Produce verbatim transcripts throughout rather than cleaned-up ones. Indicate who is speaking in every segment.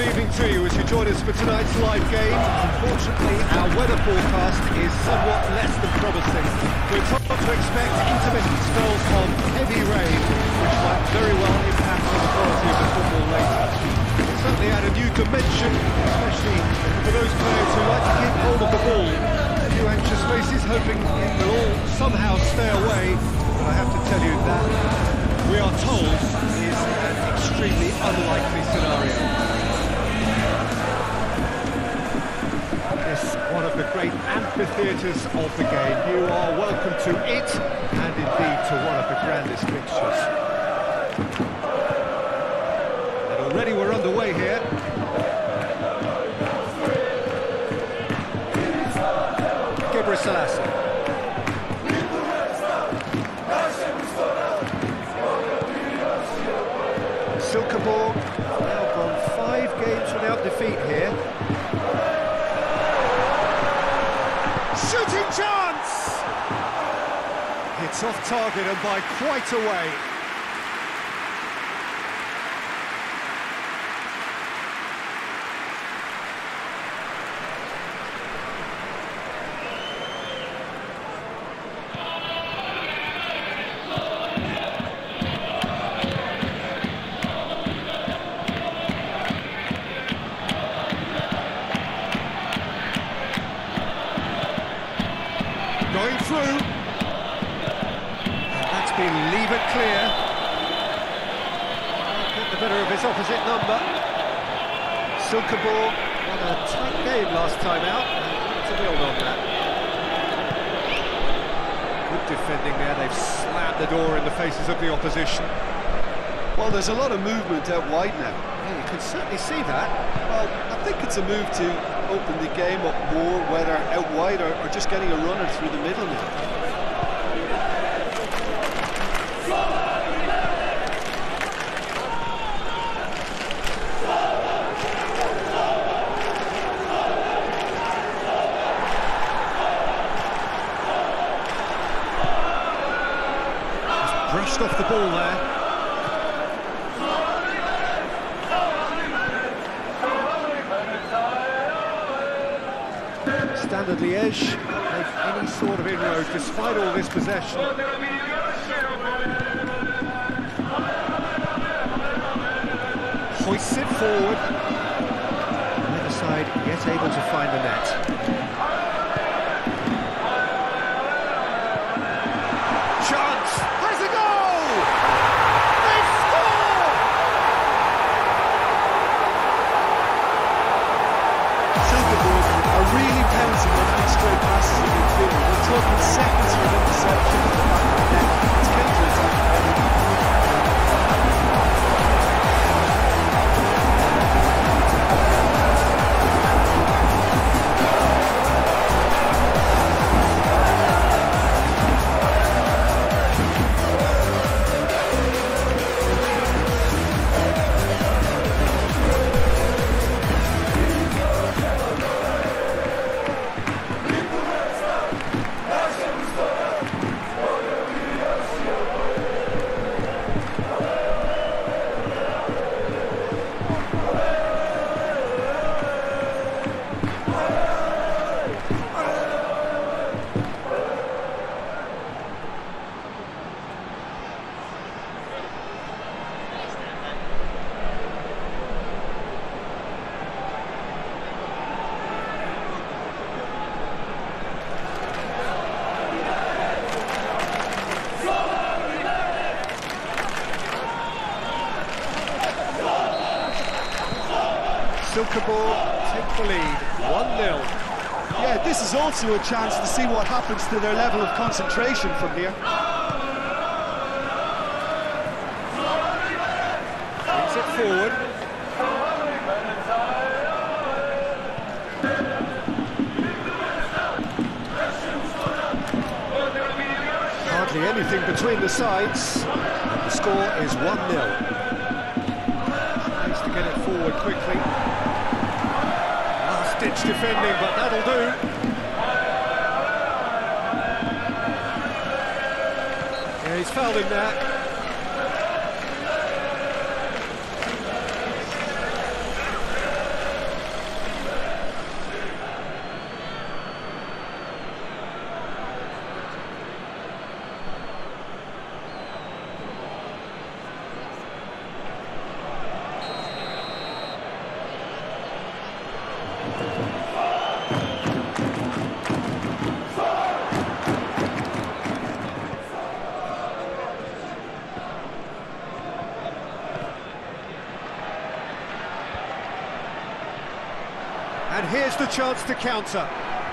Speaker 1: good evening to you as you join us for tonight's live game. Unfortunately, our weather forecast is somewhat less than promising. We're told to expect intermittent spells of heavy rain, which might very well impact on the quality of the football later. It's certainly add a new dimension, especially for those players who like to keep hold of the ball. A few anxious faces hoping it will all somehow stay away, but I have to tell you that we are told is an extremely unlikely scenario. It's one of the great amphitheatres of the game. You are welcome to it, and indeed to one of the grandest fixtures. And already we're underway here. Gebre Selassie. Silkeborg now gone five games without defeat here. Shooting chance! It's off target and by quite a way. Going through, and that's been levered clear. Get the better of his opposite number. Silkeborg had a tight game last time out, and to build on that. Good defending there, they've slammed the door in the faces of the opposition.
Speaker 2: Well, there's a lot of movement out wide now.
Speaker 1: Yeah, you can certainly see that.
Speaker 2: Well, I think it's a move to open the game up more, whether out wide or, or just getting a runner through the middle now.
Speaker 1: Just brushed off the ball there. Standard Liège don't make any sort of inroad despite all this possession. Hoists it forward. The other side yet able to find the net. Chance! Has a goal! They score!
Speaker 2: Silkeborg are really pouncing on any straight passes in midfield. We're talking seconds for an interception at the back of the net. It's counter-attack.
Speaker 1: Silkeborg take the lead, one nil.
Speaker 2: Yeah, this is also a chance to see what happens to their level of concentration from here.
Speaker 1: Brings it forward. Hardly anything between the sides. The score is one nil. Needs to get it forward quickly. Last-ditch defending, but that'll do. Yeah, he's fouled him there. And here's the chance to counter.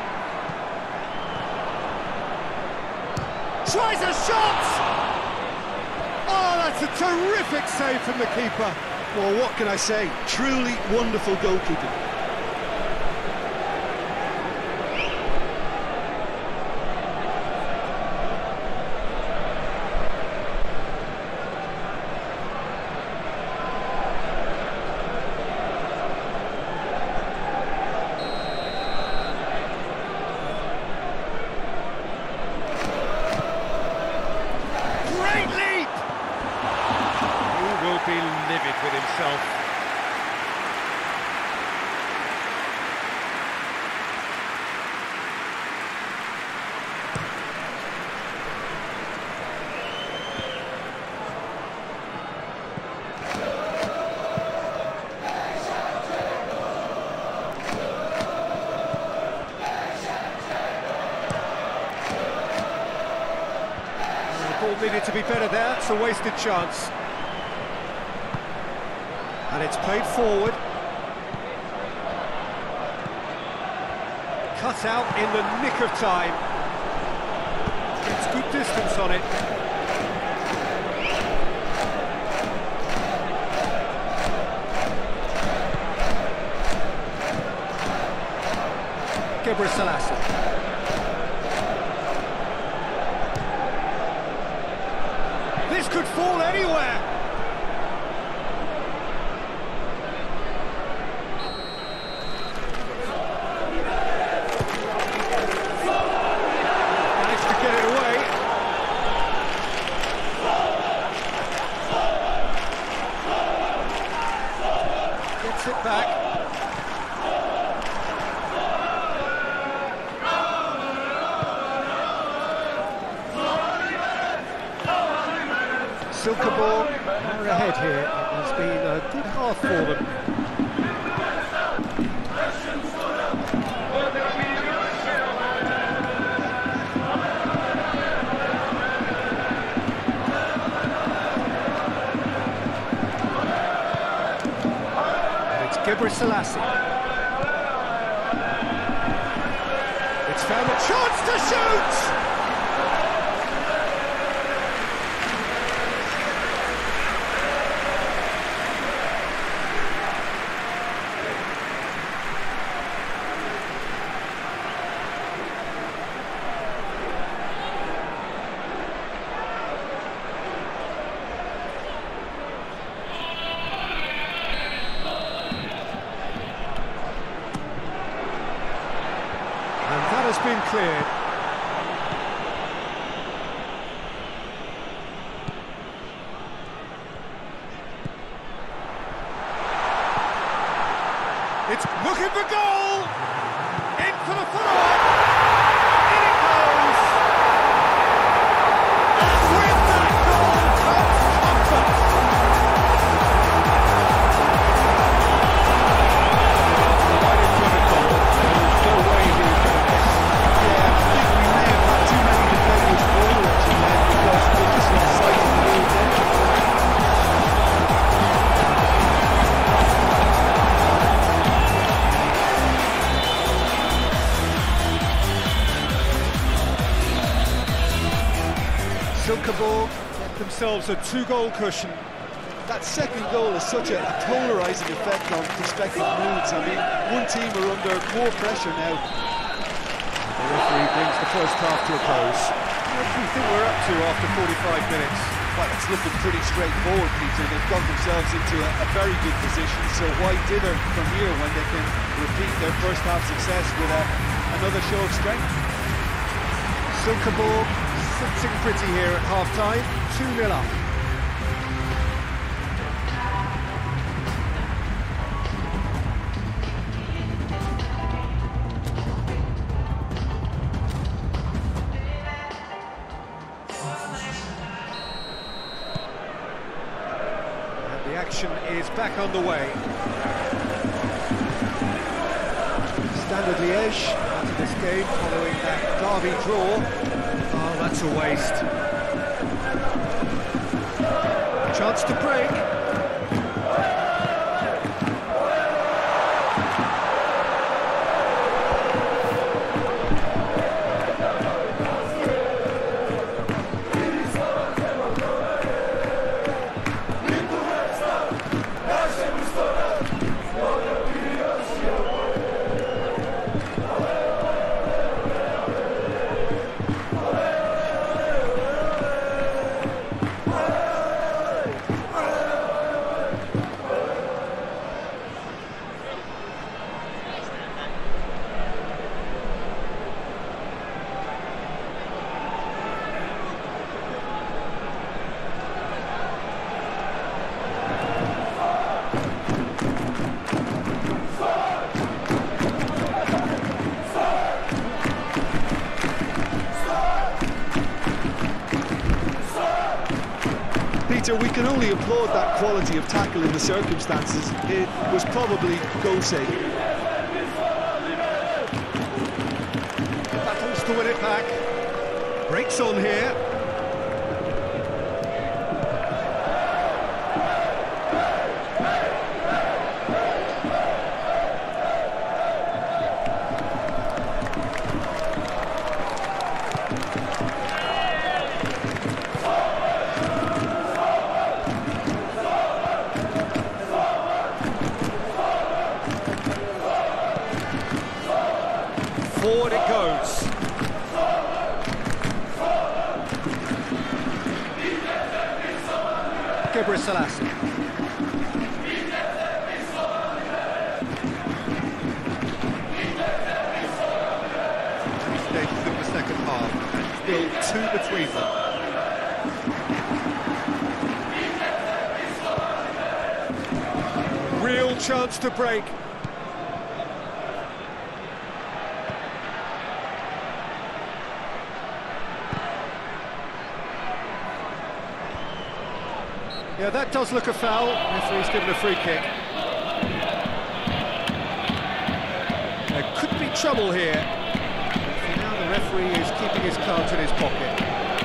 Speaker 1: Tries a shot! Oh, that's a terrific save from the keeper.
Speaker 2: Well, what can I say? Truly wonderful goalkeeping.
Speaker 1: Be livid with himself. The ball needed to be better there. It's a wasted chance. And it's played forward. Cut out in the nick of time. Gets good distance on it. Gebre Selassie. This could fall anywhere. It back. Silkeborg are ahead here. It has been a good half for them. Gebre Selassie. It's found a chance to shoot! Has been cleared. It's looking for goal! In for the follow-up! In it goes! And with that goal comes comfort! Right in front of goal. There's no way he was going to miss.
Speaker 2: Yeah, I think we may have had too many defenders overwatching there because we're just not sighting the real danger.
Speaker 1: Silkeborg get themselves a two-goal cushion.
Speaker 2: That second goal has such a, a polarising effect on prospective moods. I mean, one team are under more pressure now.
Speaker 1: The referee brings the first half to a close. What do you think we're up to after forty-five minutes?
Speaker 2: Well, it's looking pretty straightforward, Peter. They've got themselves into a, a very good position, so why dither from here when they can repeat their first half success with a, another show of strength?
Speaker 1: Silkeborg sitting pretty here at half-time, two nil up. The action is back underway. Standard Liège out of this game following that derby draw. Oh, that's a waste. Chance to break.
Speaker 2: can only applaud that quality of tackle in the circumstances. It was probably goal safe.
Speaker 1: Battles to win it back. Breaks on here. Forward it goes. Gebre Selassie. Stages of the second half, and still two between them. Real chance to break. Yeah, that does look a foul. Referee's given a free kick. There could be trouble here. But for now, the referee is keeping his cards in his pocket.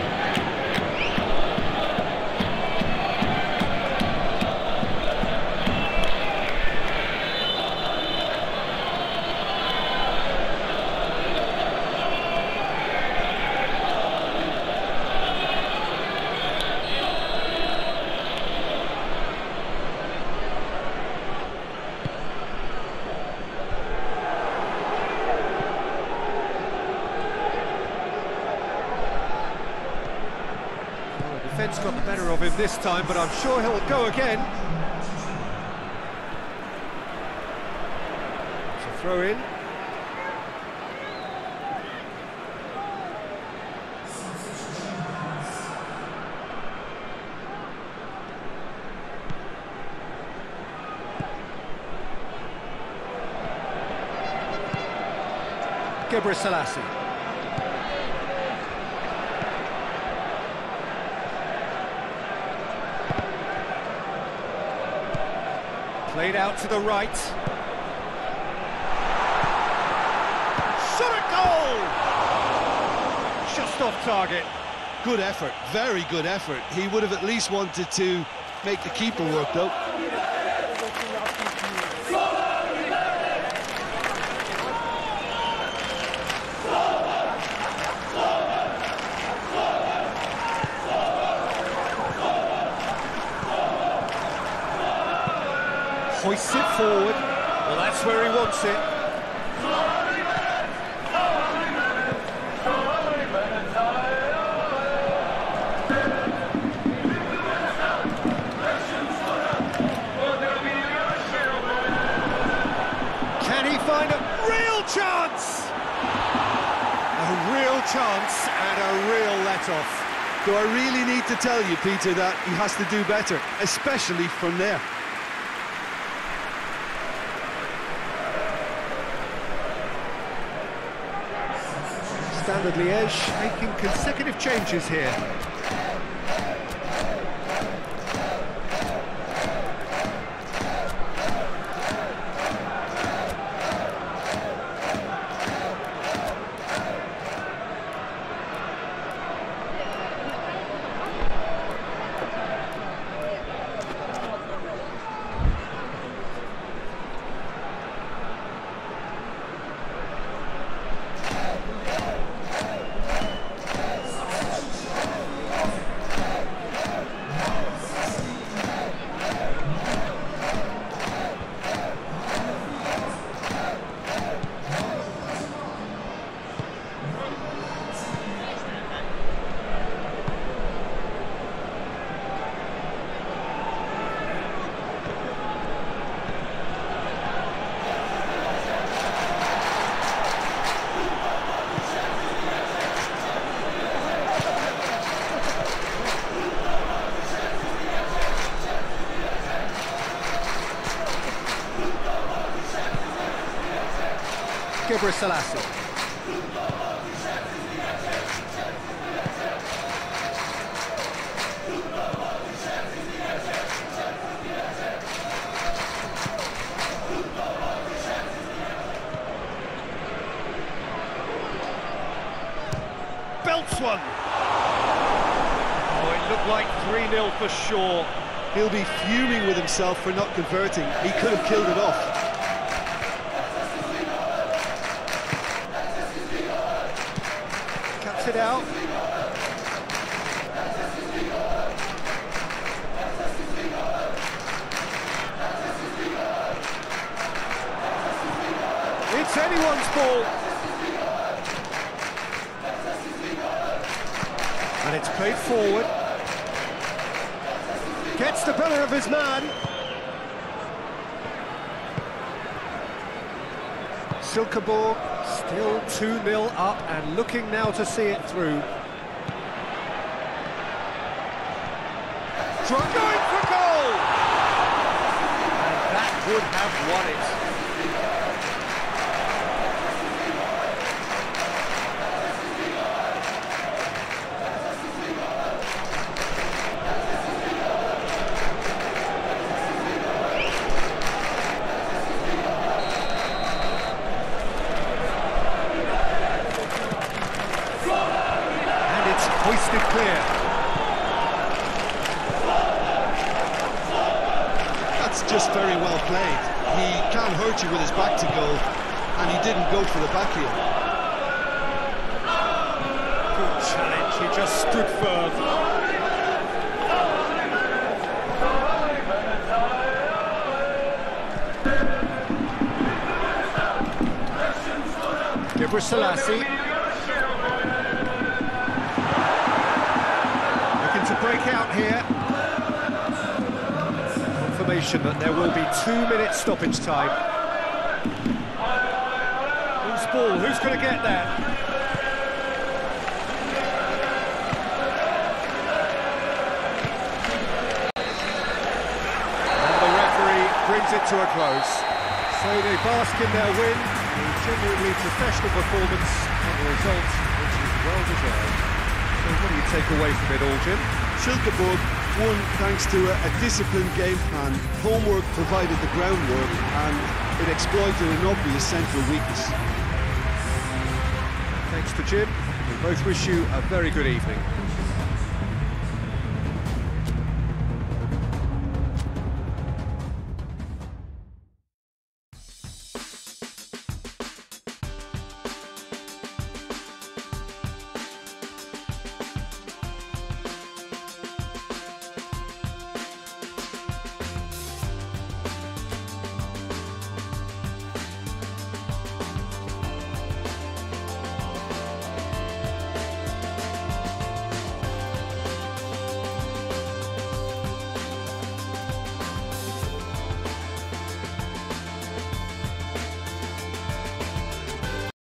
Speaker 1: Defence got the better of him this time, but I'm sure he'll go again. It's a throw in. Gebre Selassie. Played out to the right. Shot at goal! Just off target.
Speaker 2: Good effort, very good effort. He would have at least wanted to make the keeper work, though.
Speaker 1: Hoists it forward. Well, that's where he wants it. Can he find a real chance? A real chance and a real let-off.
Speaker 2: Do I really need to tell you, Peter, that he has to do better, especially from there?
Speaker 1: Standard Liège making consecutive changes here. Gebre Selassie. shoots one. Oh, it looked like three nil for sure.
Speaker 2: He'll be fuming with himself for not converting. He could have killed it off.
Speaker 1: Cuts it out. It's anyone's ball. And it's played forward. Gets the better of his man. Silkeborg still two nil up and looking now to see it through. Try going for goal! And that would have won it. Hoisted clear.
Speaker 2: That's just very well played. He can't hurt you with his back to goal, and he didn't go for the backheel.
Speaker 1: Good challenge, he just stood firm. Gebre Selassie. To break out here. Confirmation that there will be two minute stoppage time. Who's ball? Who's going to get there? And the referee brings it to a close. So they bask in their win, a genuinely professional performance and a result which is well deserved. So what do you take away from it all, Jim?
Speaker 2: Silkeborg won thanks to a, a disciplined game plan. Homework provided the groundwork, and it exploited an obvious central weakness.
Speaker 1: Thanks to Jim. We both wish you a very good evening.